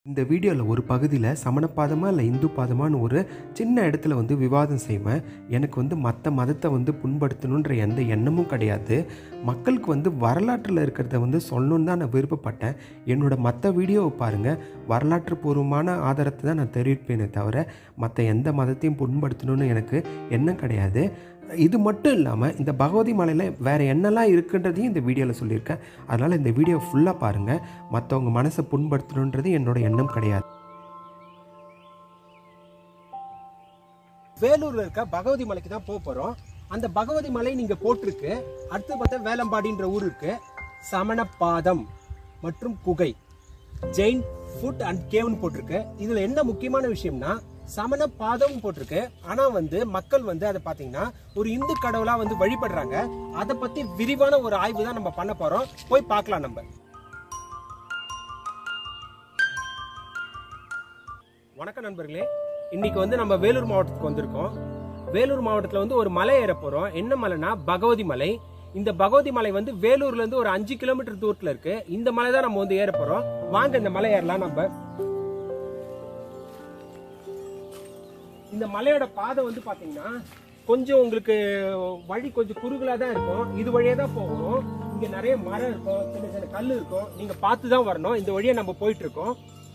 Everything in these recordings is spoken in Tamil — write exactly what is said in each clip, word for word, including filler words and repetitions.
இந்த வீடியோவில் ஒரு பகுதியில் சமணப்பாதமாக இல்லை இந்து பாதமானு ஒரு சின்ன இடத்துல வந்து விவாதம் செய்வேன். எனக்கு வந்து மற்ற மதத்தை வந்து புண்படுத்தணுன்ற எந்த எண்ணமும் கிடையாது. மக்களுக்கு வந்து வரலாற்றில் இருக்கிறத வந்து சொல்லணுன்னு தான் நான் விருப்பப்பட்டேன். என்னோடய மற்ற வீடியோவை பாருங்கள், வரலாற்று பூர்வமான ஆதாரத்தை தான் நான் தெரிவிப்பேனே தவிர மற்ற எந்த மதத்தையும் புண்படுத்தணும்னு எனக்கு எண்ணம் கிடையாது. இது மட்டும் இல்லாமல் இந்த பகவதி மலையில் வேறு என்னெல்லாம் இருக்குன்றதையும் இந்த வீடியோவில் சொல்லியிருக்கேன். அதனால் இந்த வீடியோ ஃபுல்லாக பாருங்கள். மற்றவங்க மனசை புண்படுத்தணுன்றது என்னோட எண்ணம் கிடையாது. வேலூரில் இருக்க பகவதி மலைக்கு தான் போக போகிறோம். அந்த பகவதி மலை நீங்கள் போட்டிருக்கு. அடுத்து பார்த்தா வேலம்பாடின்ற ஊர் இருக்கு. சமணப்பாதம் மற்றும் குகை, ஜெயின் ஃபுட் அண்ட் கேவ்னு போட்டிருக்கு. இதில் என்ன முக்கியமான விஷயம்னா சமண பாதம் போட்டிருக்கு. ஆனா வந்து மக்கள் வந்து அதை பாத்தீங்கன்னா ஒரு இந்து கடவுளா வந்து வழிபடுறாங்க. அதை பத்தி விரிவான ஒரு ஆய்வு தான் நம்ம பண்ண போறோம். போய் பார்க்கலாம். நம்ம வணக்கம் நண்பர்களே, இன்னைக்கு வந்து நம்ம வேலூர் மாவட்டத்துக்கு வந்திருக்கோம். வேலூர் மாவட்டத்துல வந்து ஒரு மலை ஏற போறோம். என்ன மலைனா பகவதி மலை. இந்த பகவதி மலை வந்து வேலூர்ல இருந்து ஒரு அஞ்சு கிலோமீட்டர் தூரத்துல இருக்கு. இந்த மலை தான் நம்ம வந்து ஏற போறோம். வாங்க இந்த மலை ஏறலாம். நம்ம இந்த மலையோட பாதை வந்து பாத்தீங்கன்னா கொஞ்சம் உங்களுக்கு வழி கொஞ்சம் குறுகலா தான் இருக்கும். இது வழியா தான் போகணும். இங்க நிறைய மரம் இருக்கும், சின்ன சின்ன கல் இருக்கும். நீங்க பார்த்து தான் வரணும். இந்த வழியா நம்ம போயிட்டு இருக்கோம்.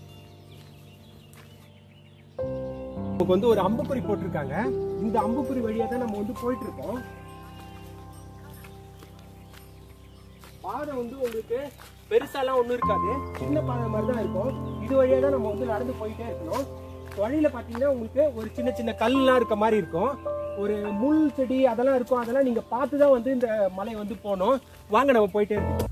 நமக்கு வந்து ஒரு அம்புக்குறி போட்டிருக்காங்க. இந்த அம்புக்குறி வழியா தான் நம்ம வந்து போயிட்டு இருக்கோம். பாதை வந்து உங்களுக்கு பெருசாலாம் ஒண்ணும் இருக்காது, சின்ன பாதை மாதிரி தான் இருக்கும். இது வழியா தான் நம்ம வந்து நடந்து போயிட்டே இருக்கணும். வழியில பாத்தீங்கன்னா உங்களுக்கு ஒரு சின்ன சின்ன கல்லாம் இருக்க மாதிரி இருக்கும். ஒரு முள் செடி அதெல்லாம் இருக்கும். அதெல்லாம் நீங்க பார்த்துதான் வந்து இந்த மலை வந்து போகணும். வாங்க நம்ம போயிட்டே இருக்கோம்.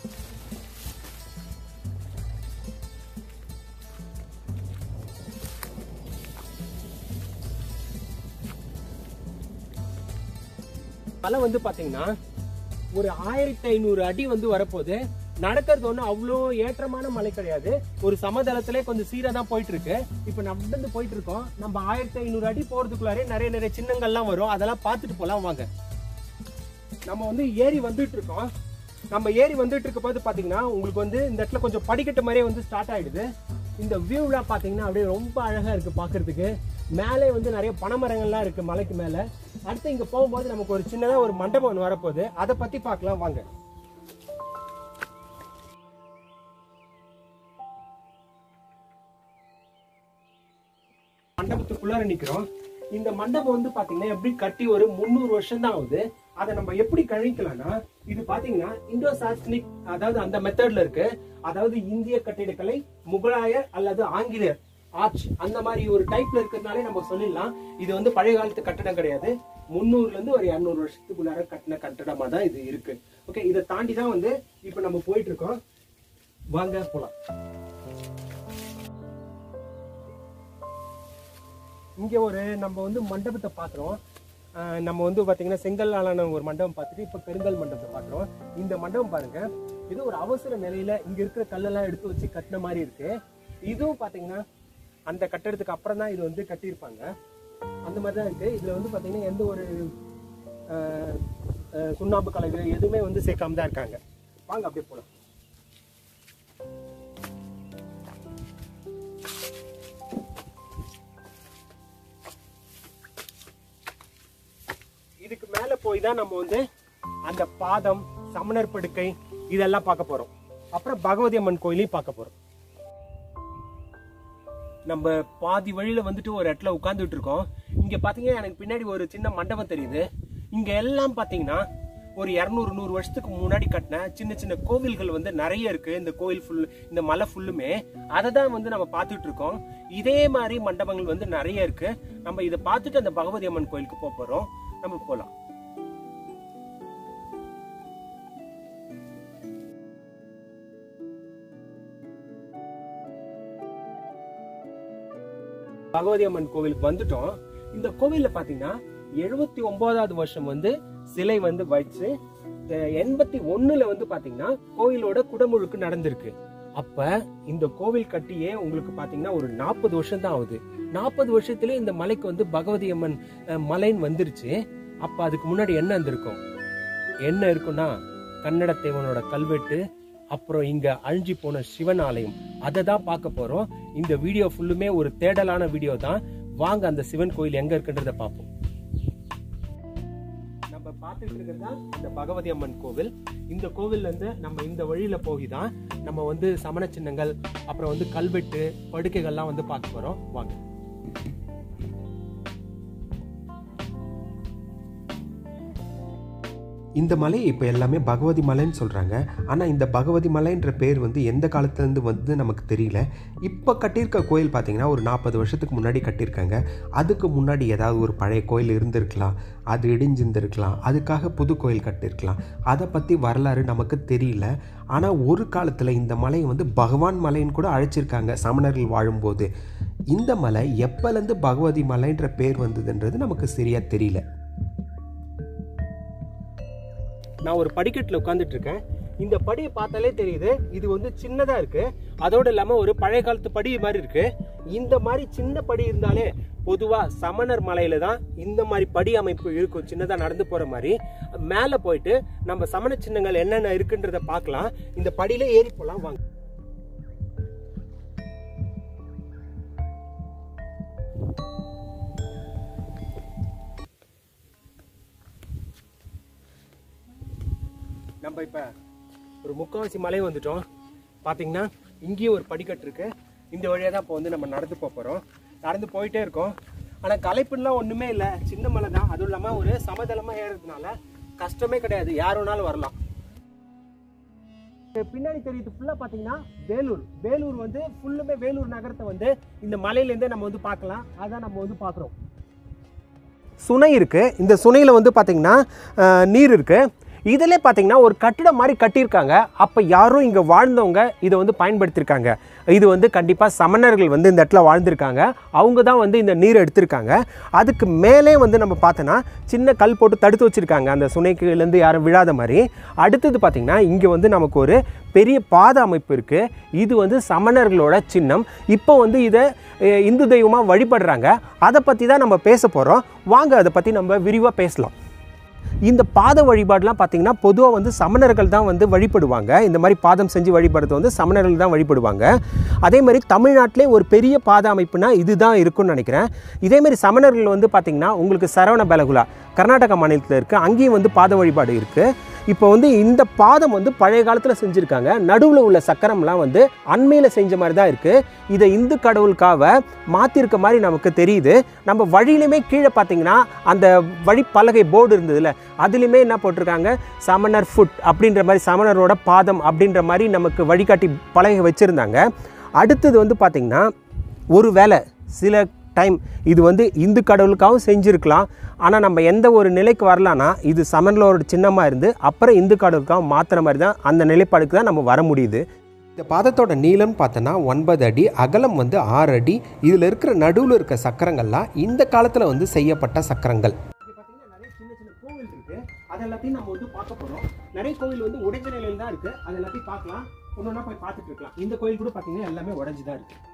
மலை வந்து பாத்தீங்கன்னா ஒரு ஆயிரத்தி ஐநூறு அடி வந்து வரப்போகுது. நடக்கிறது ஒண்ணு அவ்வளோ ஏற்றமான மலை கிடையாது. ஒரு சமதளத்திலே கொஞ்சம் சீரா தான் போயிட்டு இருக்கு. இப்ப நடந்து போயிட்டு இருக்கோம். நம்ம ஆயிரத்தி ஐநூறு அடி போறதுக்குள்ளாரே நிறைய நிறைய சின்னங்கள்லாம் வரும். அதெல்லாம் பார்த்துட்டு போலாம் வாங்க. நம்ம வந்து ஏறி வந்துட்டு இருக்கோம். நம்ம ஏறி வந்துட்டு இருக்க போது பாத்தீங்கன்னா உங்களுக்கு வந்து இந்த இடத்துல கொஞ்சம் படிக்கட்டு மாதிரியே வந்து ஸ்டார்ட் ஆயிடுது. இந்த வியூலாம் பாத்தீங்கன்னா அப்படியே ரொம்ப அழகா இருக்கு பாக்குறதுக்கு. மேலே வந்து நிறைய பனைமரங்கள்லாம் இருக்கு மலைக்கு மேல. அடுத்து இங்க போகும்போது நமக்கு ஒரு சின்னதா ஒரு மண்டபம் ஒன்று வரப்போகுது. அதை பத்தி பார்க்கலாம் வாங்க. மண்டபத்துக்குள்ளார நிக்கிறோம். இந்த மண்டபம் வந்து பாத்தீங்கன்னா எப்படி கட்டி ஒரு முன்னூறு வருஷம் தான் ஆகுது. அதை நம்ம எப்படி கழிக்கலாம்னா இது பாத்தீங்கன்னா இந்தோ சாஸ்னிக், அதாவது அந்த மெத்தட்ல இருக்கு. அதாவது இந்திய கட்டிடக்கலை, முகலாயர் அல்லது ஆங்கிலேயர் ஆர்ச் அந்த மாதிரி ஒரு டைப்ல இருக்கிறதுனாலே நம்ம சொல்லிடலாம். இது வந்து பழைய காலத்து கட்டடம் கிடையாது. முன்னூறுல இருந்து ஒரு இருநூறு வருஷத்துக்குள்ளார கட்டின கட்டடமா தான் இது இருக்கு. ஓகே, இதை தாண்டி தான் வந்து இப்ப நம்ம போயிட்டு இருக்கோம். வாங்க போலாம். இங்க ஒரு நம்ம வந்து மண்டபத்தை பாக்குறோம். நம்ம வந்து பாத்தீங்கன்னா செங்கல்லாலான ஒரு மண்டபம் பார்த்துட்டு இப்ப பெருங்கல் மண்டபத்தை பாக்குறோம். இந்த மண்டபம் பாருங்க, இது ஒரு அவசர நிலையில இங்க இருக்கிற கல்லெல்லாம் எடுத்து வச்சு கட்டின மாதிரி இருக்கு. இதுவும் பாத்தீங்கன்னா அந்த கட்டடத்துக்கு அப்புறம் தான் இது வந்து கட்டியிருப்பாங்க. அந்த மாதிரிதான் இருக்கு. இதுல வந்து பாத்தீங்கன்னா எந்த ஒரு சுண்ணாம்பு கலவை எதுவுமே வந்து சேர்க்காம தான் இருக்காங்க. வாங்க அப்படியே போலாம். இதுக்கு மேல போய் தான் நம்ம வந்து அந்த பாதம், சமணர் படுக்கை இதெல்லாம் பார்க்க போறோம். அப்புறம் பகவதி அம்மன் கோயிலையும் பார்க்க போறோம். நம்ம பாதி வழியில வந்துட்டு ஒரு இடத்துல உட்கார்ந்துட்டு இருக்கோம். இங்க பாத்தீங்கன்னா எனக்கு பின்னாடி ஒரு சின்ன மண்டபம் தெரியுது. இங்க எல்லாம் பாத்தீங்கன்னா ஒரு இருநூறு நூறு வருஷத்துக்கு முன்னாடி கட்டின சின்ன சின்ன கோவில்கள் வந்து நிறைய இருக்கு. இந்த கோயில் ஃபுல், இந்த மலை ஃபுல்லுமே அதை தான் வந்து நம்ம பார்த்துட்டு இருக்கோம். இதே மாதிரி மண்டபங்கள் வந்து நிறைய இருக்கு. நம்ம இதை பார்த்துட்டு அந்த பகவதி அம்மன் கோயிலுக்கு போக போறோம். நம்ம போலாம். பகவதி அம்மன் கோவிலுக்கு வந்துட்டோம். இந்த கோவில்ல பாத்தீங்கன்னா எழுபத்தி ஒன்பதாவது வருஷம் வந்து சிலை வந்து வச்சு எண்பத்தி ஒண்ணுல வந்து பாத்தீங்கன்னா கோயிலோட குடமுழுக்கு நடந்திருக்கு. அப்ப இந்த கோவில் கட்டியே உங்களுக்கு பாத்தீங்கன்னா ஒரு நாற்பது வருஷம் தான் ஆகுது. நாற்பது வருஷத்துல இந்த மலைக்கு வந்து பகவதி அம்மன் மலைன்னு வந்துருச்சு. அப்ப அதுக்கு முன்னாடி என்ன இருந்திருக்கும்? என்ன இருக்குன்னா கன்னட தேவனோட கல்வெட்டு, அப்புறம் இங்க அழிஞ்சு போன சிவன் ஆலயம், அதை தான் பார்க்க போறோம். இந்த வீடியோ ஃபுல்லுமே ஒரு தேடலான வீடியோ தான். வாங்க அந்த சிவன் கோயில் எங்க இருக்குன்றத பார்ப்போம். நம்ம பார்த்துட்டு இருக்கிறது தான் இந்த பகவதி அம்மன் கோவில். இந்த கோவில்ல இருந்து நம்ம இந்த வழியில போய் தான் நம்ம வந்து சமண சின்னங்கள், அப்புறம் வந்து கல்வெட்டு, படுக்கைகள்லாம் வந்து பார்க்க போறோம். வாங்க. இந்த மலையை இப்போ எல்லாமே பகவதி மலைன்னு சொல்கிறாங்க. ஆனால் இந்த பகவதி மலைன்ற பேர் வந்து எந்த காலத்துலேருந்து வந்து நமக்கு தெரியல. இப்போ கட்டியிருக்க கோயில் பார்த்திங்கன்னா ஒரு நாற்பது வருஷத்துக்கு முன்னாடி கட்டியிருக்காங்க. அதுக்கு முன்னாடி ஏதாவது ஒரு பழைய கோயில் இருந்திருக்கலாம், அது இடிஞ்சிருந்திருக்கலாம், அதுக்காக புது கோயில் கட்டியிருக்கலாம். அதை பற்றி வரலாறு நமக்கு தெரியல. ஆனால் ஒரு காலத்தில் இந்த மலையை வந்து பகவான் மலைன்னு கூட அழைச்சிருக்காங்க சமணர்கள் வாழும்போது. இந்த மலை எப்போலேருந்து பகவதி மலைன்ற பேர் வந்ததுன்றது நமக்கு சரியாக தெரியல. நான் ஒரு படிக்கட்டில் உட்காந்துட்டு இருக்கேன். இந்த படியை பார்த்தாலே தெரியுது இது வந்து சின்னதா இருக்கு. அதோடு இல்லாம ஒரு பழைய காலத்து படி மாதிரி இருக்கு. இந்த மாதிரி சின்ன படி இருந்தாலே பொதுவா சமணர் மலையில தான் இந்த மாதிரி படி அமைப்பு இருக்கும், சின்னதா நடந்து போற மாதிரி. மேல போயிட்டு நம்ம சமண சின்னங்கள் என்னென்ன இருக்குன்றத பார்க்கலாம். இந்த படியில ஏறி போலாம், வாங்க. நம்ம இப்ப ஒரு முக்காவாசி மலை வந்துட்டோம். பாத்தீங்கன்னா இங்கேயும் ஒரு படிக்கட்டு இருக்கு. இந்த வழியா தான் இப்போ வந்து நம்ம நடந்து போறோம். நடந்து போயிட்டே இருக்கோம். ஆனா களைப்புலாம் ஒண்ணுமே இல்லை, சின்ன மலை தான். அதுவும் இல்லாம ஒரு சமதளமா ஏறதுனால கஷ்டமே கிடையாது, யார் வேணாலும் வரலாம். பின்னாடி தெரியுது ஃபுல்லா பாத்தீங்கன்னா வேலூர். வேலூர் வந்து ஃபுல்லுமே வேலூர் நகரத்தை வந்து இந்த மலையில இருந்தே நம்ம வந்து பார்க்கலாம். அதான் நம்ம வந்து பாக்குறோம். சுனை இருக்கு. இந்த சுனையில வந்து பாத்தீங்கன்னா நீர் இருக்கு. இதிலே பார்த்தீங்கன்னா ஒரு கட்டிடம் மாதிரி கட்டியிருக்காங்க. அப்போ யாரும் இங்கே வாழ்ந்தவங்க இதை வந்து பயன்படுத்தியிருக்காங்க. இது வந்து கண்டிப்பாக சமணர்கள் வந்து இந்த இடத்துல வாழ்ந்திருக்காங்க. அவங்க தான் வந்து இந்த நீரை எடுத்திருக்காங்க. அதுக்கு மேலே வந்து நம்ம பார்த்தோன்னா சின்ன கல் போட்டு தடுத்து வச்சுருக்காங்க, அந்த சுனைக்குலேருந்து யாரும் விழாத மாதிரி. அடுத்தது பார்த்திங்கன்னா இங்கே வந்து நமக்கு ஒரு பெரிய பாத அமைப்பு இருக்குது. இது வந்து சமணர்களோட சின்னம். இப்போ வந்து இதை இந்து தெய்வமாக வழிபடுறாங்க. அதை பற்றி தான் நம்ம பேச போகிறோம். வாங்க அதை பற்றி நம்ம விரிவாக பேசலாம். இந்த பாத வழிபாடுலாம் பார்த்திங்கன்னா பொதுவாக வந்து சமணர்கள் தான் வந்து வழிபடுவாங்க. இந்த மாதிரி பாதம் செஞ்சு வழிபடுறது வந்து சமணர்கள் தான் வழிபடுவாங்க. அதே மாதிரி தமிழ்நாட்டிலே ஒரு பெரிய பாத அமைப்புனா இதுதான் இருக்குன்னு நினைக்கிறேன். இதேமாதிரி சமணர்கள் வந்து பார்த்திங்கன்னா உங்களுக்கு சரவண பெலகுலா கர்நாடகா மாநிலத்தில் இருக்குது, அங்கேயும் வந்து பாத வழிபாடு இருக்குது. இப்போ வந்து இந்த பாதம் வந்து பழைய காலத்தில் செஞ்சுருக்காங்க. நடுவில் உள்ள சக்கரம்லாம் வந்து அண்மையில் செஞ்ச மாதிரி தான் இருக்குது. இதை இந்து கடவுளுக்காக மாற்றிருக்க மாதிரி நமக்கு தெரியுது. நம்ம வழியிலுமே கீழே பார்த்தீங்கன்னா அந்த வழிப்பலகை போர்டு இருந்ததுல, அதுலேயுமே என்ன போட்டிருக்காங்க, சமணர் ஃபுட் அப்படின்ற மாதிரி, சமணரோட பாதம் அப்படின்ற மாதிரி நமக்கு வழிகாட்டி பலகை வச்சுருந்தாங்க. அடுத்தது வந்து பார்த்திங்கன்னா ஒரு வேளை சில டைம் இது வந்து இந்து கடவுளுக்காகவும் செஞ்சுருக்கலாம். ஆனால் நம்ம எந்த ஒரு நிலைக்கு வரலான்னா இது சமணர்களோட சின்னமாக இருந்து அப்புறம் இந்து கடவுளுக்காக மாற்றுற மாதிரி தான், அந்த நிலைப்பாடுக்கு தான் நம்ம வர முடியுது. இந்த பாதத்தோட நீளம்னு பார்த்தோன்னா ஒன்பது அடி, அகலம் வந்து ஆறு அடி. இதில் இருக்கிற நடுவில் இருக்க சக்கரங்கள்லாம் இந்த காலத்தில் வந்து செய்யப்பட்ட சக்கரங்கள். நிறைய சின்ன சின்ன கோவில் இருக்கு, அது எல்லாத்தையும் நம்ம வந்து பார்க்க போகிறோம். நிறைய கோவில் வந்து உடைஞ்ச நிலையில் தான் இருக்குது, அது எல்லாத்தையும் பார்க்கலாம். ஒன்று ஒன்றா போய் பார்த்துட்டு இருக்கலாம். இந்த கோயில் கூட பார்த்தீங்கன்னா எல்லாமே உடைஞ்சு தான் இருக்குது.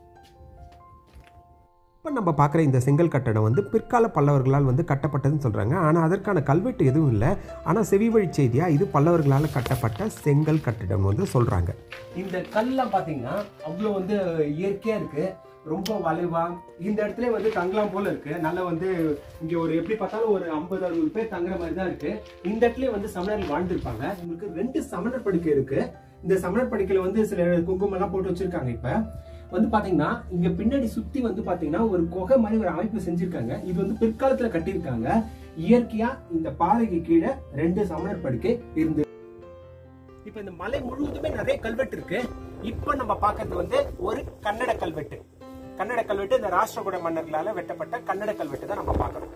இப்போ நம்ம பார்க்குற இந்த செங்கல் கட்டடம் வந்து பிற்கால பல்லவர்களால் வந்து கட்டப்பட்டதுன்னு சொல்கிறாங்க. ஆனால் அதற்கான கல்வெட்டு எதுவும் இல்லை. ஆனால் செவி வழி செய்தியாக இது பல்லவர்களால் கட்டப்பட்ட செங்கல் கட்டடம் வந்து சொல்கிறாங்க. இந்த கல்லாம் பார்த்தீங்கன்னா அவ்வளோ வந்து இயற்கையாக இருக்குது, ரொம்ப வளைவா. இந்த இடத்துல வந்து தங்கலாம் போல இருக்கு. நல்லா வந்து இங்கே ஒரு எப்படி பார்த்தாலும் ஒரு ஐம்பது அறுபது பேர் தங்குற மாதிரி தான் இருக்கு. இந்த இடத்துல வந்து சமணர்கள் வாழ்ந்துருப்பாங்க. உங்களுக்கு ரெண்டு சமணர் படுக்கை இருக்கு. இந்த சமணர் படுக்கையில வந்து சில குங்குமம் எல்லாம் போட்டு வச்சிருக்காங்க. இப்ப வந்து பாத்தீங்கன்னா இங்க பின்னாடி சுத்தி வந்து பாத்தீங்கன்னா ஒரு குகை மாதிரி ஒரு அமைப்பு செஞ்சிருக்காங்க. இது வந்து பிற்காலத்துல கட்டியிருக்காங்க. இயற்கையா இந்த பாறைக்கு கீழே ரெண்டு சமணர் படுக்கை இருந்து. இப்ப இந்த மலை முழுவதுமே நிறைய கல்வெட்டு இருக்கு. இப்ப நம்ம பாக்குறது வந்து ஒரு கன்னட கல்வெட்டு. கன்னட கல்வெட்டு இந்த ராஷ்டிரகூட மன்னர்களால வெட்டப்பட்ட கன்னட கல்வெட்டு தான் நம்ம பார்க்கறோம்.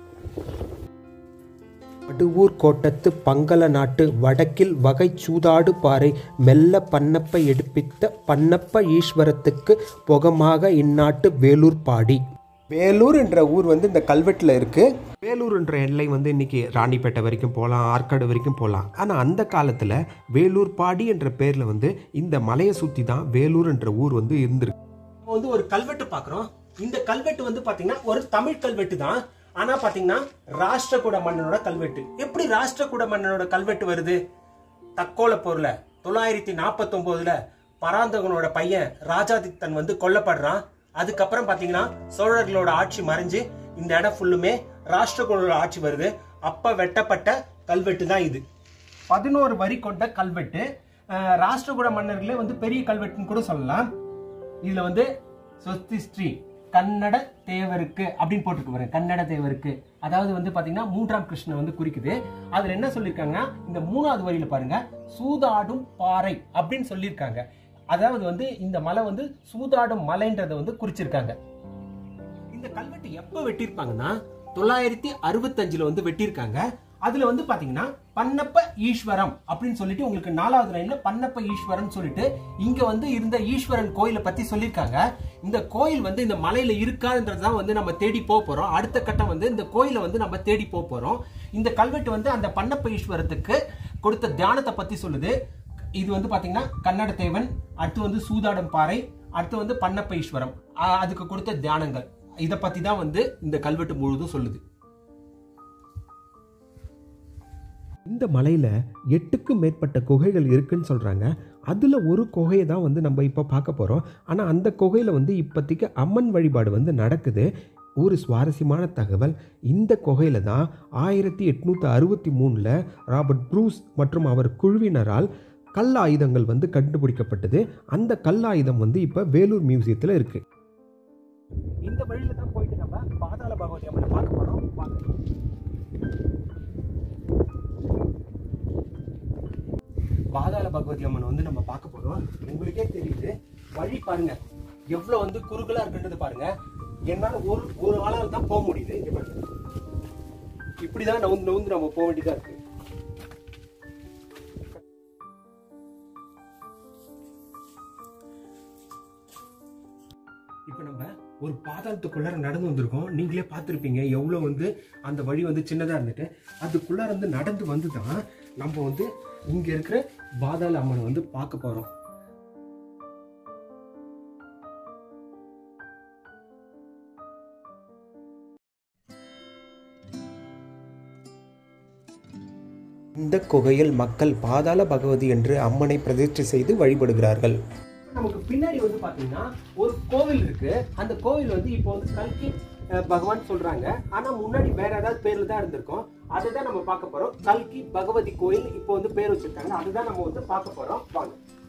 அடுவூர் கோட்டத்து பங்கள நாட்டு வடக்கில் வகை சூதாடு பாறை மெல்ல பன்னப்ப எடுப்பித்த பன்னப்ப ஈஸ்வரத்துக்கு பொகமாக இந்நாட்டு வேலூர் பாடி. வேலூர் என்ற ஊர் வந்து இந்த கல்வெட்டில் இருக்குது. வேலூர் என்ற எல்லை வந்து இன்றைக்கி ராணிப்பேட்டை வரைக்கும் போகலாம், ஆற்காடு வரைக்கும் போகலாம். ஆனால் அந்த காலத்தில் வேலூர் பாடி என்ற பேரில் வந்து இந்த மலையை சுற்றி தான் வேலூர் என்ற ஊர் வந்து இருந்திருக்கு. வந்து ஒரு கல்வெட்டு பார்க்குறோம். இந்த கல்வெட்டு வந்து பார்த்தீங்கன்னா ஒரு தமிழ் கல்வெட்டு தான். ஆனா பாத்தீங்கன்னா ராஷ்டிரகூட மன்னனோட கல்வெட்டு. எப்படி ராஷ்டிரகூட மன்னனோட கல்வெட்டு வருது? தக்கோல போர்ல தொள்ளாயிரத்தி நாற்பத்தி ஒன்பதுல பராந்தகனோட பையன் ராஜாதித்தன் வந்து கொல்லப்படுறான். அதுக்கப்புறம் பாத்தீங்கன்னா சோழர்களோட ஆட்சி மறைஞ்சு இந்த இடம் ஃபுல்லுமே ராஷ்டிரகூடரோட ஆட்சி வருது. அப்ப வெட்டப்பட்ட கல்வெட்டு தான் இது. பதினோரு வரி கொண்ட கல்வெட்டு. ராஷ்டிரகூட மன்னர்களே வந்து பெரிய கல்வெட்டுன்னு கூட சொல்லலாம். இதுல வந்து சொஸ்திஸ்ரீ கன்னட தேவருக்கு அப்படின்னு போட்டுருக்கு பாருங்க. கன்னட தேவருக்கு அதாவது வந்து பாத்தீங்கன்னா மூன்றாம் கிருஷ்ணன் வந்து குறிக்குது. அதுல என்ன சொல்லியிருக்காங்கன்னா இந்த மூணாவது வரியில பாருங்க சூதாடும் பாறை அப்படின்னு சொல்லியிருக்காங்க. அதாவது வந்து இந்த மலை வந்து சூதாடும் மலைன்றதை வந்து குறிச்சிருக்காங்க. இந்த கல்வெட்டு எப்ப வெட்டியிருப்பாங்கன்னா தொள்ளாயிரத்தி அறுபத்தி அஞ்சுல வந்து வெட்டியிருக்காங்க. அதுல வந்து பாத்தீங்கன்னா பன்னப்ப ஈஸ்வரம் அப்படின்னு சொல்லிட்டு உங்களுக்கு நாலாவது லைன்ல பன்னப்ப ஈஸ்வரன் சொல்லிட்டு இங்க வந்து இருந்த ஈஸ்வரன் கோயிலை பத்தி சொல்லியிருக்காங்க. இந்த கோயில் வந்து இந்த மலையில இருக்கான்றதான் வந்து நம்ம தேடி போக போறோம். அடுத்த கட்டம் வந்து இந்த கோயிலை வந்து நம்ம தேடி போக போறோம். இந்த கல்வெட்டு வந்து அந்த பன்னப்ப ஈஸ்வரத்துக்கு கொடுத்த தியானத்தை பத்தி சொல்லுது. இது வந்து பாத்தீங்கன்னா கன்னட தேவன், அடுத்து வந்து சூதாடும் பாறை, அடுத்து வந்து பன்னப்ப ஈஸ்வரம், அதுக்கு கொடுத்த தியானங்கள், இதை பத்தி தான் வந்து இந்த கல்வெட்டு முழுதும் சொல்லுது. இந்த மலையில் எட்டுக்கும் மேற்பட்ட குகைகள் இருக்குன்னு சொல்கிறாங்க. அதில் ஒரு குகையை தான் வந்து நம்ம இப்போ பார்க்க போகிறோம். ஆனால் அந்த குகையில் வந்து இப்போதைக்கு அம்மன் வழிபாடு வந்து நடக்குது. ஒரு சுவாரஸ்யமான தகவல், இந்த குகையில் தான் ஆயிரத்தி எட்நூற்றி அறுபத்தி மூணில் ராபர்ட் ப்ரூஸ் மற்றும் அவர் குழுவினரால் கல் ஆயுதங்கள் வந்து கண்டுபிடிக்கப்பட்டது. அந்த கல் ஆயுதம் வந்து இப்போ வேலூர் மியூசியத்தில் இருக்குது. இந்த வழியில தான் போயிட்டு நம்ம பாதாள பகவதி அம்மனை பார்க்க போறோம். பாதாள பகவதி அம்மன் வந்து நம்ம பார்க்க போறோம். உங்களுக்கே தெரியுது வழி பாருங்க எவ்வளவு வந்து குறுகலா இருக்குன்றது பாருங்க. என்னால ஒரு ஒரு ஆளால தான் போக முடியுது. இப்படிதான் நவுந்து நவுந்து நம்ம போக வேண்டியதா இருக்கு. இப்ப நம்ம ஒரு பாதாளத்துக்குள்ளார நடந்து வந்திருக்கோம். நீங்களே பார்த்துருப்பீங்க எவ்வளவு வந்து அந்த வழி வந்து சின்னதா இருந்துட்டு அதுக்குள்ளார வந்து நடந்து வந்துதான் நம்ம வந்து இங்க இருக்கிற பாதாள அம்மனை வந்து பார்க்க போறோம். இந்த குகையில் மக்கள் பாதாள பகவதி என்று அம்மனை பிரதிஷ்டை செய்து வழிபடுகிறார்கள். நமக்கு பின்னாடி வந்து பாத்தீங்கன்னா ஒரு கோவில் இருக்கு. அந்த கோவில் வந்து இப்போ வந்து கல்கி பகவான் சொல்றாங்க. ஆனா முன்னாடி வேற ஏதாவது பேர்ல தான் இருந்திருக்கும். அதுதான் நம்ம பார்க்க போறோம். கல்கி பகவதி கோயில் இப்போ வந்து பேர் வச்சிருக்காங்க. அதுதான் நம்ம வந்து பார்க்க போறோம். வாங்க.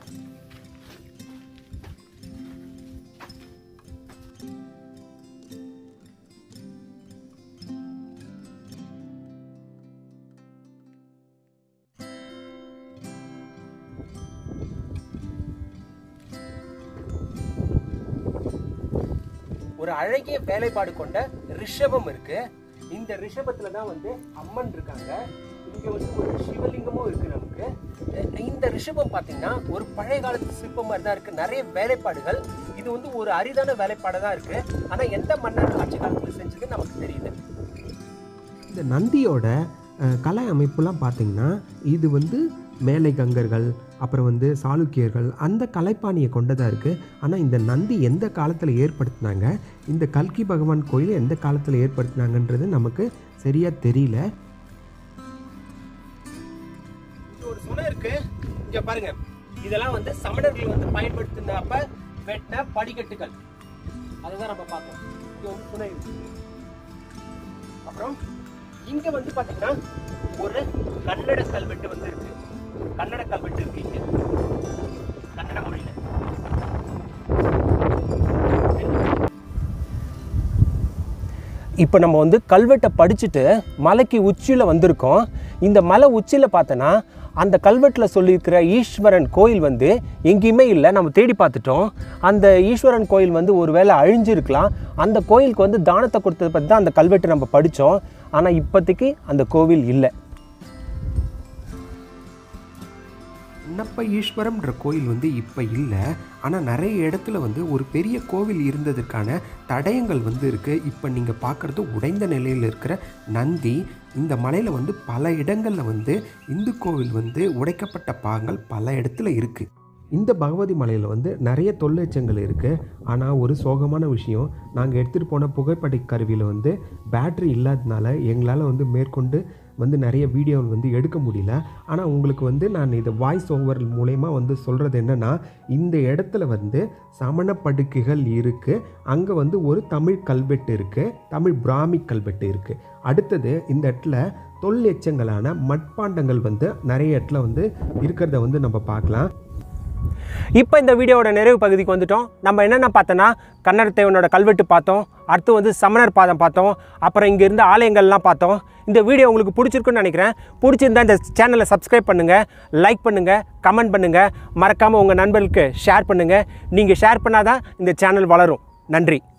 ஒரு அழகிய வேலைப்பாடு கொண்ட ரிஷபம் இருக்கு. இந்த ரிஷபத்துல தான் வந்து அம்மன் இருக்காங்க. இங்க வந்து ஒரு சிவலிங்கமும் இருக்கு நமக்கு. இந்த ரிஷபம் பாத்தீங்கன்னா ஒரு பழைய காலத்து சிற்பம் மாதிரி தான் இருக்கு. நிறைய வேலைப்பாடுகள். இது வந்து ஒரு அரிதான வேலைப்பாடு தான் இருக்கு. ஆனா எந்த மன்னர் ஆட்சி காலத்துல செஞ்சது நமக்கு தெரியல. இந்த நந்தியோட கலை அமைப்புலாம் பார்த்தீங்கன்னா இது வந்து மேலை கங்கர்கள் அப்புறம் வந்து சாளுக்கியர்கள் அந்த கலைப்பாணியை கொண்டதாக இருக்குது. ஆனால் இந்த நந்தி எந்த காலத்தில் ஏற்படுத்தினாங்க, இந்த கல்கி பகவான் கோயில் எந்த காலத்தில் ஏற்படுத்தினாங்கன்றது நமக்கு சரியாக தெரியல. ஒரு சுனை இருக்கு இங்க பாருங்க. இதெல்லாம் வந்து சமணர்கள் வந்து பயன்படுத்தினப்ப வெட்டின படிக்கட்டுகள். அதுதான் நம்ம பார்க்கணும். இங்க வந்து சுனை இருக்கு. அப்புறம் இங்க வந்து பாத்தீங்கன்னா ஒரு கன்னட கல்வெட்டு வந்து இருக்கு. கன்னட கல்வெட்டு இருக்கு இங்க கன்னட மொழியில. இப்போ நம்ம வந்து கல்வெட்டை படிச்சுட்டு மலைக்கு உச்சியில் வந்திருக்கோம். இந்த மலை உச்சியில் பார்த்தோன்னா அந்த கல்வெட்டில் சொல்லியிருக்கிற ஈஸ்வரன் கோயில் வந்து எங்கேயுமே இல்லை. நம்ம தேடி பார்த்துட்டோம். அந்த ஈஸ்வரன் கோயில் வந்து ஒரு வேளை அழிஞ்சிருக்கலாம். அந்த கோயிலுக்கு வந்து தானத்தை கொடுத்ததை பற்றி தான் அந்த கல்வெட்டு நம்ம படித்தோம். ஆனால் இப்போதைக்கு அந்த கோவில் இல்லை. பன்னப்ப ஈஸ்வரம்ன்ற கோயில் வந்து இப்போ இல்லை. ஆனால் நிறைய இடத்துல வந்து ஒரு பெரிய கோவில் இருந்ததுக்கான தடயங்கள் வந்து இருக்குது. இப்போ நீங்கள் பார்க்குறது உடைந்த நிலையில் இருக்கிற நந்தி. இந்த மலையில் வந்து பல இடங்களில் வந்து இந்து கோவில் வந்து உடைக்கப்பட்ட பாகங்கள் பல இடத்துல இருக்குது. இந்த பகவதி மலையில் வந்து நிறைய தொல்லைச்சங்கள் இருக்குது. ஆனால் ஒரு சோகமான விஷயம், நாங்கள் எடுத்துகிட்டு போன புகைப்பட கருவியில் வந்து பேட்ரி இல்லாததுனால எங்களால் வந்து மேற்கொண்டு வந்து நிறைய வீடியோவில் வந்து எடுக்க முடியல. ஆனால் உங்களுக்கு வந்து நான் இதை வாய்ஸ் ஓவர் மூலயமா வந்து சொல்கிறது என்னென்னா, இந்த இடத்துல வந்து சமண படுக்கைகள் இருக்குது. அங்கே வந்து ஒரு தமிழ் கல்வெட்டு இருக்குது, தமிழ் பிராமி கல்வெட்டு இருக்குது. அடுத்தது இந்த இடத்துல தொல் எச்சங்களான மட்பாண்டங்கள் வந்து நிறைய இடத்துல வந்து இருக்கிறத வந்து நம்ம பார்க்கலாம். இப்போ இந்த வீடியோவோட நிறைவு பகுதிக்கு வந்துட்டோம். நம்ம என்னென்ன பார்த்தோன்னா, கன்னடத்தேவனோட கல்வெட்டு பார்த்தோம், அடுத்து வந்து சமணர் பாதம் பார்த்தோம், அப்புறம் இங்கே இருந்த ஆலயங்கள்லாம் பார்த்தோம். இந்த வீடியோ உங்களுக்கு பிடிச்சிருக்குன்னு நினைக்கிறேன். பிடிச்சிருந்தா இந்த சேனலை சப்ஸ்கிரைப் பண்ணுங்கள், லைக் பண்ணுங்கள், கமெண்ட் பண்ணுங்கள், மறக்காமல் உங்கள் நண்பர்களுக்கு ஷேர் பண்ணுங்கள். நீங்கள் ஷேர் பண்ணாதான் இந்த சேனல் வளரும். நன்றி.